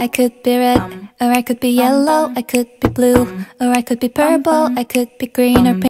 I could be red, or I could be yellow, I could be blue, or I could be purple, I could be green or pink.